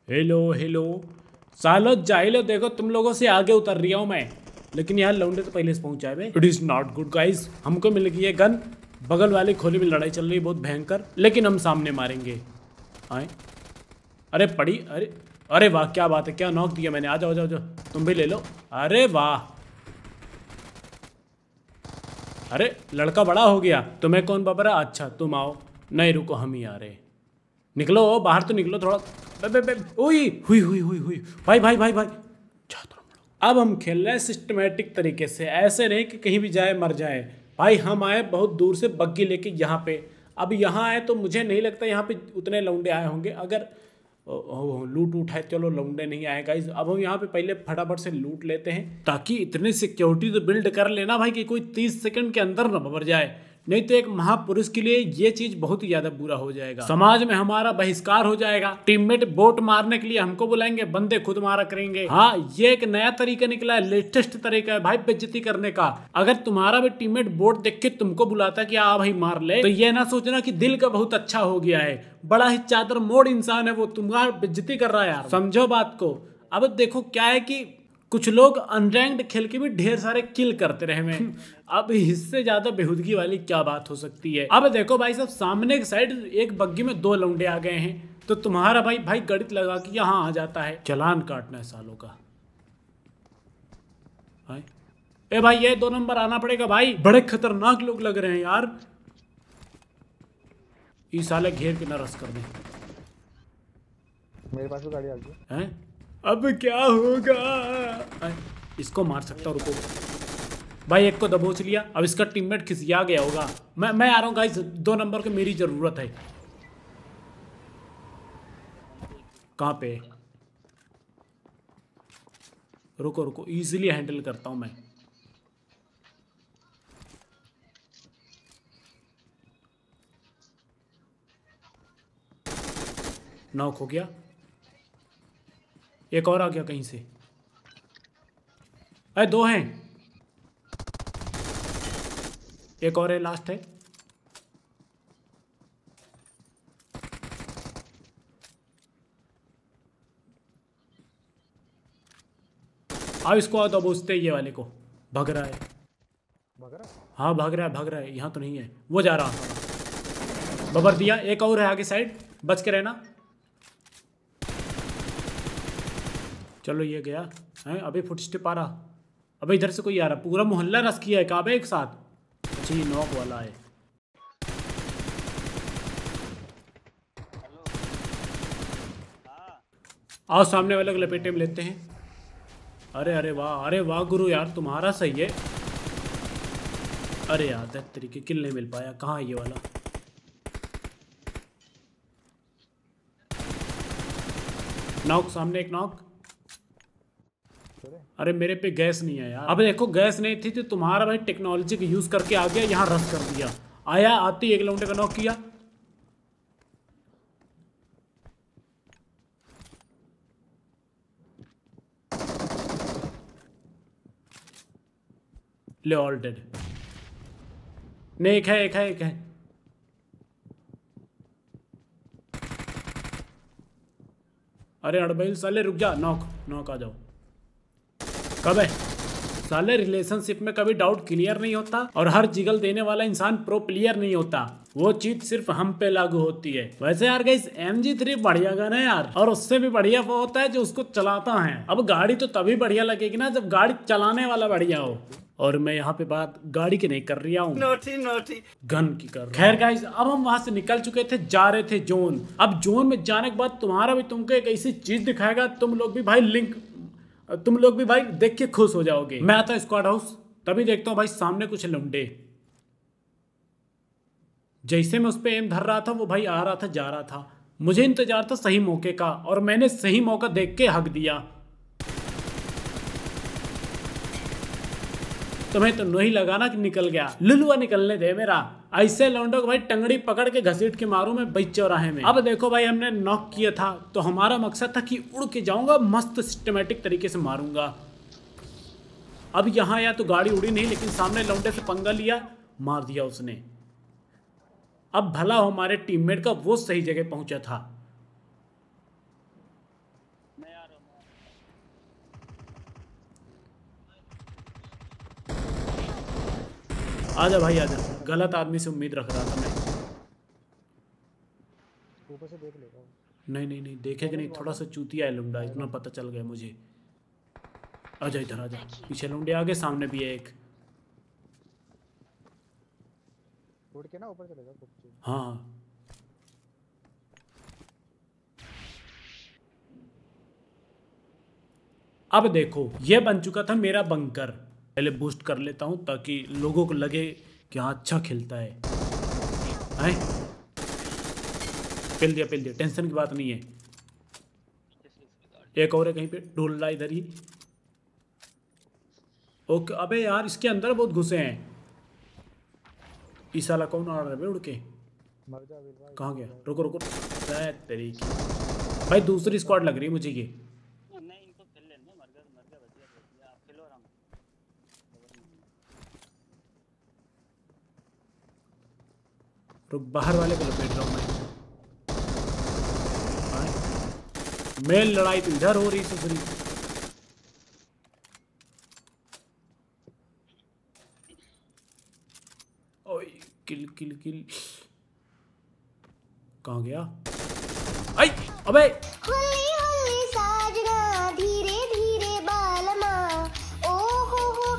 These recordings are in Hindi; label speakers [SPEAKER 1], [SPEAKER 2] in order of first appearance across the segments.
[SPEAKER 1] Hello hello. सालो जाइलो, देखो तुम लोगों से आगे उतर रहा हूँ मैं, लेकिन यार लौंडे तो पहले से पहुंचा है। It is not good guys. हमको मिल गई है गन, बगल वाली खोली में लड़ाई चल रही है बहुत भयंकर, लेकिन हम सामने मारेंगे। आए, अरे पड़ी, अरे अरे वाह क्या बात है, क्या नॉक दिया मैंने। आ जाओ आ जाओ आ जाओ, तुम भी ले लो। अरे वाह, अरे लड़का बड़ा हो गया। तुम्हें कौन बबरा? अच्छा तुम आओ। नहीं रुको, हम ही आ रहे। निकलो बाहर तो निकलो थोड़ा। बे, बे, बे, ओई हुई हुई हुई हुई। भाई भाई भाई भाई, अब हम खेल रहे हैं सिस्टमेटिक तरीके से, ऐसे नहीं कि कहीं भी जाए मर जाए। भाई हम आए बहुत दूर से बग्गी लेके यहाँ पे। अब यहाँ आए तो मुझे नहीं लगता यहाँ पे उतने लौंडे आए होंगे। अगर लूट उठाए, चलो लौंडे नहीं आए गाइज। अब हम यहाँ पे पहले फटाफट से लूट लेते हैं, ताकि इतनी सिक्योरिटी तो बिल्ड कर लेना भाई कि कोई 30 सेकंड के अंदर न भर जाए। नहीं तो एक महापुरुष के लिए ये चीज बहुत ही ज्यादा बुरा हो जाएगा, समाज में हमारा बहिष्कार हो जाएगा। टीममेट बोट मारने के लिए हमको बुलाएंगे, बंदे खुद मारा करेंगे। हाँ, ये एक नया तरीका निकला है, लेटेस्ट तरीका है भाई बेइज्जती करने का। अगर तुम्हारा भी टीममेट बोट देख के तुमको बुलाता कि आ भाई मार ले, तो ये ना सोचना कि दिल का बहुत अच्छा हो गया है। बड़ा ही चादर मोड़ इंसान है वो, तुम्हारा बेइज्जती कर रहा है यार, समझो बात को। अब देखो क्या है कि कुछ लोग अनरैंक्ड खेल के भी ढेर सारे किल करते रहे हैं। अब इससे ज्यादा बेहूदगी वाली क्या बात हो सकती है। अब देखो भाई साहब, सामने की साइड एक बग्गी में 2 लौंडे आ गए हैं, तो तुम्हारा भाई भाई गणित लगा कि यहाँ आ जाता है। चालान काटना है सालों का। भाई ए भाई, ये 2 नंबर आना पड़ेगा भाई, बड़े खतरनाक लोग लग रहे हैं यार। इस साले घेर के न रस कर दे।
[SPEAKER 2] मेरे पास भी गाड़ी आ गई
[SPEAKER 1] है, अब क्या होगा? इसको मार सकता हूँ, रुको भाई। एक को दबोच लिया, अब इसका टीममेट खिसिया गया होगा। मैं आ रहा हूँ गाइस, 2 नंबर की मेरी जरूरत है। कहाँ पे? रुको रुको, इजीली हैंडल करता हूँ मैं। नॉक हो गया, एक और आ गया कहीं से। अरे 2 हैं, एक और है, लास्ट है। अब इसको आओ दबोचते, ये वाले को। भाग रहा है,
[SPEAKER 2] भाग रहा।
[SPEAKER 1] हाँ भाग रहा है भाग रहा है। यहाँ तो नहीं है, वो जा रहा। बबर दिया, एक और है आगे साइड, बच के रहना। चलो ये गया है, अभी फुटस्टेप आ रहा। अबे इधर से कोई आ रहा, पूरा मोहल्ला रस किया है काबे एक साथ। अच्छा ये नॉक वाला है। आओ सामने वाले को लपेटे में लेते हैं। अरे वाह गुरु यार, तुम्हारा सही है। अरे यार दैट तरीके किल नहीं मिल पाया। कहाँ है ये वाला? नॉक, सामने एक नॉक। अरे मेरे पे गैस नहीं है यार। अब देखो गैस नहीं थी तो तुम्हारा भाई टेक्नोलॉजी का यूज करके आ गया, यहाँ रस कर दिया। आया आती एक लौंडे का नॉक किया। ले ऑल डेड। नहीं एक है एक है एक है। अरे अड़बैल साले रुक जा, नॉक नॉक आ जाओ। कब है साले? रिलेशनशिप में कभी डाउट क्लियर नहीं होता, और हर जिगल देने वाला इंसान प्रो प्लेयर नहीं होता। वो चीज सिर्फ हम पे लागू होती है। वैसे यार गाइस MG3 बढ़िया गन है यार, और उससे भी बढ़िया वो होता है जो उसको चलाता है। अब गाड़ी तो तभी बढ़िया लगेगी ना जब गाड़ी चलाने वाला बढ़िया हो। और मैं यहाँ पे बात गाड़ी की नहीं कर रहा हूँ, नोटी नोटी गन की कर रहा हूं। खैर गाइस, अब हम वहां से निकल चुके थे, जा रहे थे जोन। अब जोन में जाने के बाद तुम्हारा भी तुमको एक ऐसी चीज दिखाएगा, तुम लोग भी भाई देख के खुश हो जाओगे। मैं आता स्क्वाड हाउस, तभी देखता हूँ भाई सामने कुछ लौंडे। जैसे मैं उस पर एम धर रहा था, वो भाई आ रहा था जा रहा था। मुझे इंतजार था सही मौके का, और मैंने सही मौका देख के हक दिया। तुम्हें तो नहीं लगा ना कि निकल गया? लुलुआ निकलने दे मेरा। ऐसे लौंडों को भाई टंगड़ी पकड़ के घसीट के मारूं मैं बीच चौराहे में। अब देखो भाई, हमने नॉक किया था तो हमारा मकसद था कि उड़ के जाऊंगा, मस्त सिस्टमेटिक तरीके से मारूंगा। अब यहाँ या तो गाड़ी उड़ी नहीं, लेकिन सामने लौंडे से पंगा लिया, मार दिया उसने। अब भला हमारे टीममेट का वो सही जगह पहुंचा था।
[SPEAKER 3] मैं आ रहा हूँ।
[SPEAKER 1] आजा भाई आजा, गलत आदमी से उम्मीद रख रहा था मैं।
[SPEAKER 2] ऊपर से देख लेगा वो।
[SPEAKER 1] नहीं नहीं नहीं देखेगा नहीं, थोड़ा सा चूतिया है लुंडा, इतना पता चल गया मुझे। आजा इधर आजा, पीछे लुंडे आगे, सामने भी है एक।
[SPEAKER 2] उड़ के ना ऊपर चलेगा कुछ।
[SPEAKER 1] हाँ अब देखो ये बन चुका था मेरा बंकर। पहले बूस्ट कर लेता हूँ ताकि लोगों को लगे कि हाँ अच्छा खेलता है। हैं? पेल दिया, टेंशन की बात नहीं है। एक और है कहीं पे ढूंढ रहा इधर ही। ओके अबे यार इसके अंदर बहुत घुसे हैं। इस साला कौन आ रहा है उड़ के?
[SPEAKER 2] मर जा वीर भाई।
[SPEAKER 1] कहाँ गया? रुको रुको, तरीके भाई दूसरी स्क्वाड लग रही है मुझे ये।
[SPEAKER 3] नहीं इनको खेल लेने, मर गया बच गया, आप खेलो आराम से।
[SPEAKER 1] रुक, बाहर वाले को लपेट रहा हूँ मैं। मेल लड़ाई तो इधर हो रही सुसरी। ओए किल किल किल, कहाँ गया? आई अबे
[SPEAKER 4] हुल्ली हुल्ली साजना धीरे धीरे बालमा ओ हो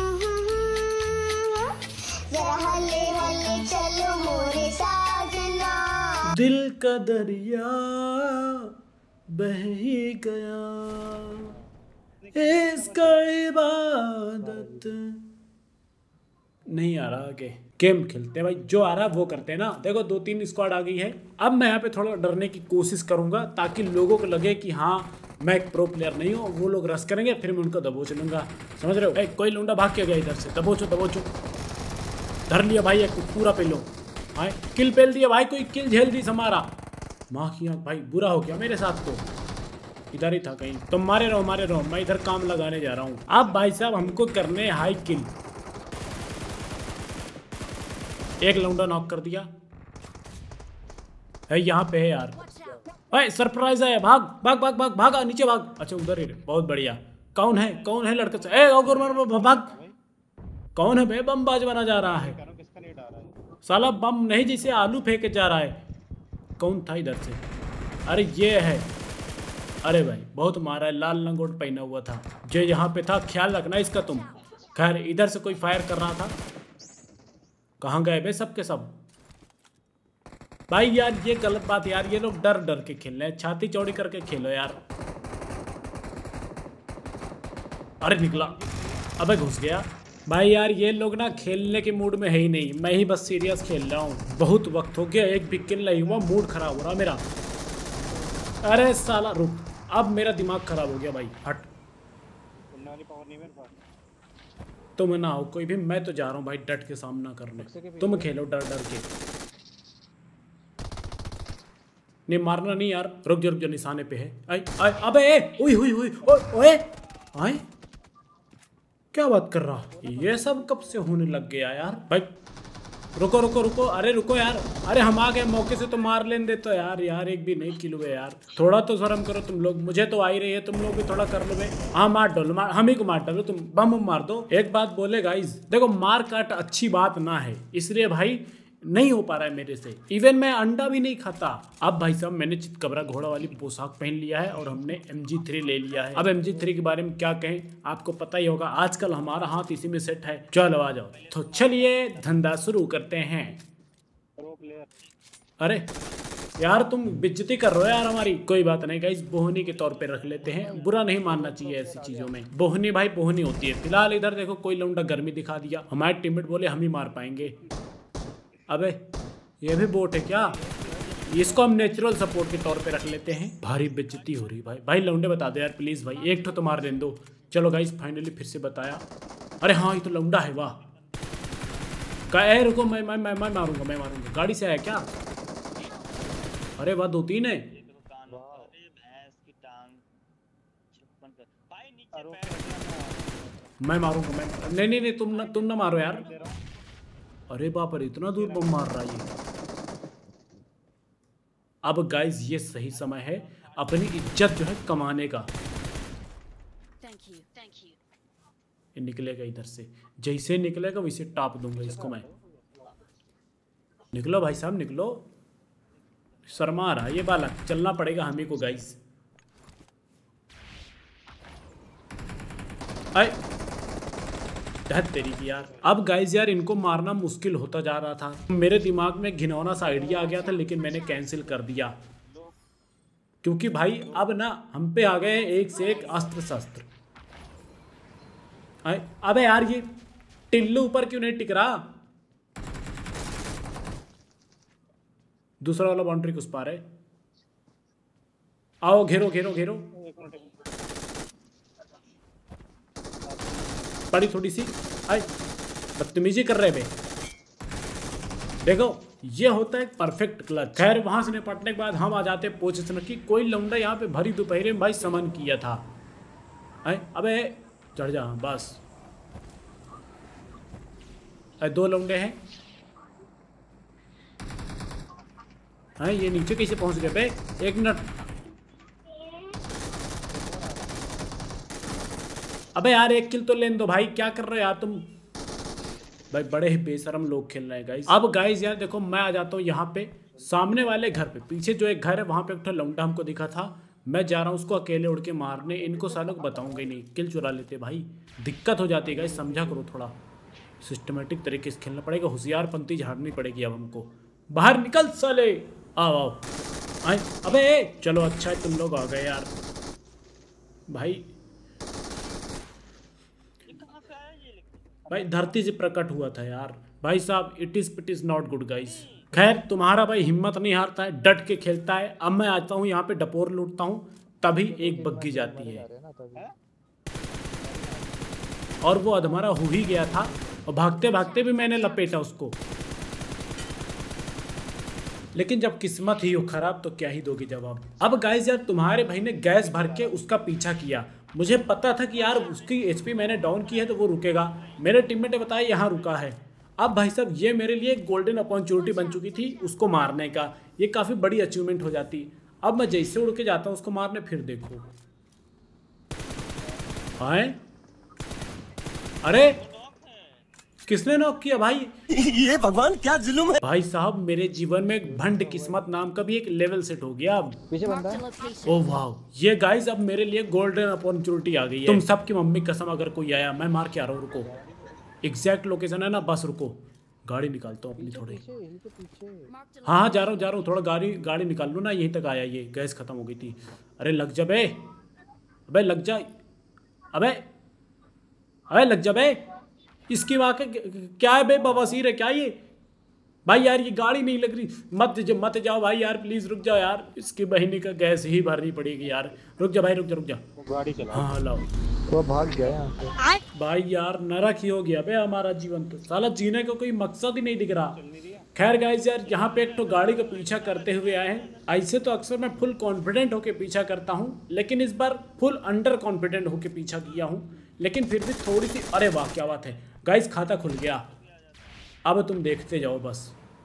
[SPEAKER 4] जरा हल्ले हल्ले चलो मोरे साजना।
[SPEAKER 1] दिल का दरिया बह ही गया, इसका इबादत नहीं आ रहा। आगे गेम खेलते हैं भाई, जो आ रहा है वो करते हैं ना। देखो 2-3 स्क्वाड आ गई है। अब मैं यहाँ पे थोड़ा डरने की कोशिश करूंगा ताकि लोगों को लगे कि हाँ मैं एक प्रो प्लेयर नहीं हूँ। वो लोग रश करेंगे फिर मैं उनको दबोच लूंगा, समझ रहे हो? कोई लुंडा भाग के गया इधर से, दबोचो दबोचो। धर लिया भाई एक पूरा पेलो। हाँ किल पेल दिया भाई, कोई किल झेल दी हमारा। माँ की आँख भाई, बुरा हो गया मेरे साथ तो। इधर ही था कहीं, तुम मारे रहो, मैं इधर काम लगाने जा रहा हूँ। अब भाई साहब हमको करने हाई किल। एक लौंडा नॉक कर दिया है, यहाँ पे है यार। भाई सरप्राइज है, भाग भाग भाग भाग भागा, नीचे भाग। अच्छा उधर ही, बहुत बढ़िया। कौन है लड़का से? भाग। कौन है बे? बमबाज बना जा रहा है साला, बम नहीं जैसे आलू फेंके जा रहा है। कौन था इधर से? अरे ये है। अरे भाई बहुत मारा है, लाल लंगोट पहना हुआ था जो यहाँ पे था, ख्याल रखना इसका तुम। खैर इधर से कोई फायर कर रहा था। कहाँ गए बे सब के सब? भाई यार ये गलत बात यार, ये लोग डर डर के खेल रहे हैं, छाती चौड़ी करके खेलो यार। अरे निकला, अबे घुस गया। भाई यार ये लोग ना खेलने के मूड में है ही नहीं, मैं ही बस सीरियस खेल रहा हूँ। बहुत वक्त हो गया, एक भी किल नहीं हुआ, मूड खराब हो रहा मेरा। अरे साला रुक, अब मेरा दिमाग खराब हो गया भाई, हट। तुम ना हो कोई भी, मैं तो जा रहा हूँ भाई डट के सामना करने। तुम खेलो डर डर के। नहीं मारना नहीं यार, रुक जो निशाने पे है। आई आई अबे ओए हुई ओए आए, क्या बात कर रहा? ये सब कब से होने लग गया यार? भाई रुको, अरे रुको यार। अरे हम आ गए मौके से, तो मार लेने दे तो यार एक भी नहीं किल हुए यार। थोड़ा तो शर्म करो तुम लोग, मुझे तो आ ही रही है, तुम लोग भी थोड़ा कर लो। हाँ मार डालो, हम ही को मार डालो, तुम बम मार दो। एक बात बोले गाइस, देखो मार काट अच्छी बात ना है, इसलिए भाई नहीं हो पा रहा है मेरे से। इवन मैं अंडा भी नहीं खाता। अब भाई साहब मैंने चितकबरा घोड़ा वाली पोशाक पहन लिया है और हमने MG3 ले लिया है। अब MG3 के बारे में क्या कहें, आपको पता ही होगा, आजकल हमारा हाथ इसी में सेट है। चलो आ जाओ, तो चलिए धंधा शुरू करते हैं। अरे यार तुम बेइज्जती कर रहे हो यार हमारी। कोई बात नहीं गाइस, बोहनी के तौर पे रख लेते हैं, बुरा नहीं मानना चाहिए ऐसी चीजों में। बोहनी भाई बोहनी होती है। फिलहाल इधर देखो कोई लौंडा गर्मी दिखा दिया, हमारे टीममेट बोले हम ही मार पाएंगे। अबे ये भी बोट है क्या? इसको हम नेचुरल सपोर्ट के तौर पे रख लेते हैं। भारी बेइज्जती हो रही भाई लौंडे बता दो यार प्लीज भाई, एक तो मार दें दो। चलो गाइस फाइनली फिर से बताया। अरे हाँ ये तो लौंडा है, वाह। कह रुको, मैं मारूंगा। गाड़ी से आया क्या? अरे वाह 2-3 है। मैं मारूंगा, नहीं तुम ना मारो यार। अरे बाप रे इतना दूर बम मार रहा है ये। अब गाइज ये सही समय है, अपनी इज्जत जो है कमाने का। ये निकलेगा इधर से, जैसे निकलेगा वैसे टाप दूंगा इसको मैं। निकलो भाई साहब निकलो, शर्मा रहा ये बालक, चलना पड़ेगा हमें को गाइस। आए तेरी की यार। अब गाइस यार इनको मारना मुश्किल होता जा रहा था, मेरे दिमाग में घिनौना सा आइडिया आ गया था, लेकिन मैंने कैंसिल कर दिया क्योंकि भाई अब ना हम पे आ गए एक से एक अस्त्र शस्त्र। अबे यार ये टिल्लू ऊपर क्यों नहीं टिक रहा? दूसरा वाला बाउंड्री कुछ पार है। आओ घेरो घेरो घेरो। पड़ी थोड़ी सी, आए बदतमीजी कर रहे बे। देखो ये होता है परफेक्ट क्लच। खैर वहां से निपटने के बाद हम आ जाते पोजीशन की। कोई लौंडा यहाँ पे भरी दोपहर में भाई समन किया था। अबे चढ़ जा बस। दो लौंडे हैं। ये नीचे कैसे पहुंच गए बे? एक मिनट। अबे यार एक किल तो लेने दो भाई, क्या कर रहे हो यार तुम? भाई बड़े ही बेशरम लोग खेल रहे हैं गाइस। अब गाइस यार देखो मैं आ जाता हूँ यहाँ पे सामने वाले घर पे। पीछे जो एक घर है वहां पे एक लौंडा हमको दिखा था, मैं जा रहा हूँ उसको अकेले उड़ के मारने। इनको सालों को बताऊंगा ही नहीं, किल चुरा लेते भाई, दिक्कत हो जाती है गाइस, समझा करो। थोड़ा सिस्टमेटिक तरीके से खेलना पड़ेगा, होशियारपंती झाड़नी पड़ेगी अब हमको। बाहर निकल साले, आओ आओ आए। अबे चलो अच्छा है तुम लोग आ गए यार। भाई भाई धरती से प्रकट हुआ था यार। भाई साहब it is not good guys. खैर तुम्हारा भाई हिम्मत नहीं हारता है, डट के खेलता है। अब मैं आता हूँ यहाँ पे डपोर लूटता हूँ, तभी एक बग्गी जाती है और वो अधमरा हो ही गया था, और भागते भागते भी मैंने लपेटा उसको। लेकिन जब किस्मत ही हो खराब तो क्या ही दोगी जवाब। अब गाइस यार तुम्हारे भाई ने गैस भर के उसका पीछा किया। मुझे पता था कि यार उसकी एचपी मैंने डाउन की है तो वो रुकेगा। मेरे टीममेट ने बताया यहाँ रुका है। अब भाई साहब ये मेरे लिए एक गोल्डन अपॉर्चुनिटी बन चुकी थी उसको मारने का, ये काफ़ी बड़ी अचीवमेंट हो जाती। अब मैं जैसे उड़ के जाता हूँ उसको मारने, फिर देखो हाय अरे किसने नॉक किया भाई?
[SPEAKER 5] ये भगवान क्या जुल्म है
[SPEAKER 1] भाई साहब। मेरे जीवन में एक भंड किस्मत नाम का भी एक लेवल सेट हो गया अब।
[SPEAKER 2] पीछे बंदा है।
[SPEAKER 1] ओह वाह ये गाइस अब मेरे लिए गोल्डन अपॉर्चुनिटी आ गई है। तुम सबकी मम्मी कसम अगर कोई आया मैं मार के आ रहा हूँ। रुको एग्जैक्ट लोकेशन है ना, बस रुको गाड़ी निकालता हूँ अपनी थोड़ी। हाँ जा रहा हूँ थोड़ा गाड़ी निकाल लूँ ना, यहीं तक आया। ये गैस खत्म हो गई थी। अरे लग जा बे, अबे लग जा, अबे लग जा बे। इसकी वहाँ का क्या है बे, बवासीर है क्या ये? भाई यार ये गाड़ी नहीं लग रही, मत जाओ भाई यार, प्लीज रुक जाओ यार। इसकी बहिनी का गैस ही भरनी पड़ेगी यार। रुक जा भाई रुक जा।
[SPEAKER 2] गाड़ी चला।
[SPEAKER 1] हाँ लाओ।
[SPEAKER 2] वो भाग गया यहाँ से।
[SPEAKER 1] भाई यार नरक ही हो गया बे हमारा जीवन, तो साला जीने का कोई मकसद ही नहीं दिख रहा। खैर गाइस यार यहाँ पे एक तो गाड़ी का पीछा करते हुए आए हैं। ऐसे तो अक्सर मैं फुल कॉन्फिडेंट होके पीछा करता हूँ, लेकिन इस बार फुल अंडर कॉन्फिडेंट होके पीछा किया हूँ। लेकिन फिर भी थोड़ी सी, अरे वाह क्या बात है गाइस, खाता खुल गया। अब तुम देखते जाओ बस।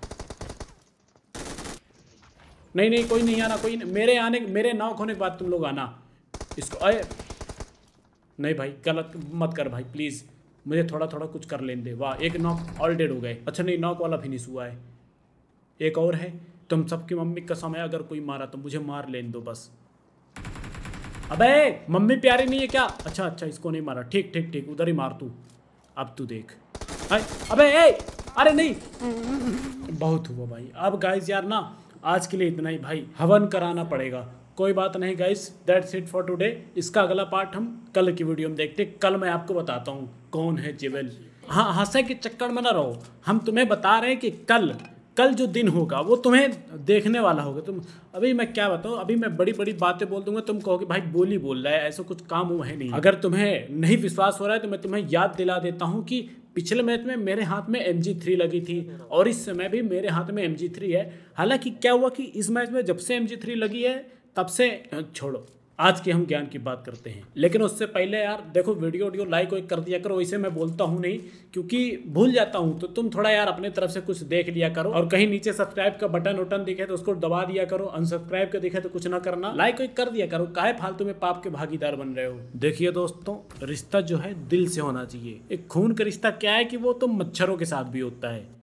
[SPEAKER 1] नहीं कोई नहीं आना, कोई नहीं। मेरे नॉक होने के बाद तुम लोग आना इसको। अरे नहीं भाई गलत मत कर भाई प्लीज, मुझे थोड़ा कुछ कर लेने दे। वाह एक नॉक ऑल डेड हो गए। अच्छा नहीं नॉक वाला फिनिश हुआ है, एक और है। तुम सबकी मम्मी कसम है अगर कोई मारा तो मुझे मार लेने दो बस। अबे मम्मी प्यारी नहीं है क्या? अच्छा इसको नहीं मारा, ठीक उधर ही मार तू। अब तू देख। अबे अरे नहीं, बहुत हुआ भाई। अब गाइस यार ना आज के लिए इतना ही भाई, हवन कराना पड़ेगा। कोई बात नहीं guys, that's it for today. इसका अगला पार्ट हम कल की वीडियो में देखते। कल मैं आपको बताता हूँ कौन है जेवेल। हाँ हंसे के चक्कर में ना रहो, हम तुम्हें बता रहे हैं कि कल जो दिन होगा वो तुम्हें देखने वाला होगा। तुम अभी मैं क्या बताऊँ, अभी मैं बड़ी बातें बोल दूंगा, तुम कहोगे भाई बोल रहा है, ऐसा कुछ काम हुआ है नहीं। अगर तुम्हें नहीं विश्वास हो रहा है तो मैं तुम्हें याद दिला देता हूँ कि पिछले मैच में मेरे हाथ में MG3 लगी थी और इस समय भी मेरे हाथ में MG3 है। हालांकि क्या हुआ कि इस मैच में जब से MG3 लगी है तब से छोड़ो, आज के हम ज्ञान की बात करते हैं, लेकिन उससे पहले यार देखो वीडियो लाइक कर दिया करो। वैसे मैं बोलता हूँ नहीं क्योंकि भूल जाता हूँ, तो तुम थोड़ा यार अपने तरफ से कुछ देख लिया करो। और कहीं नीचे सब्सक्राइब का बटन दिखे तो उसको दबा दिया करो, अनसब्सक्राइब का दिखे तो कुछ ना करना, लाइक कर दिया करो। काहे फालतू में पाप के भागीदार बन रहे हो। देखिए दोस्तों, रिश्ता जो है दिल से होना चाहिए। एक खून का रिश्ता क्या है कि वो तो मच्छरों के साथ भी होता है।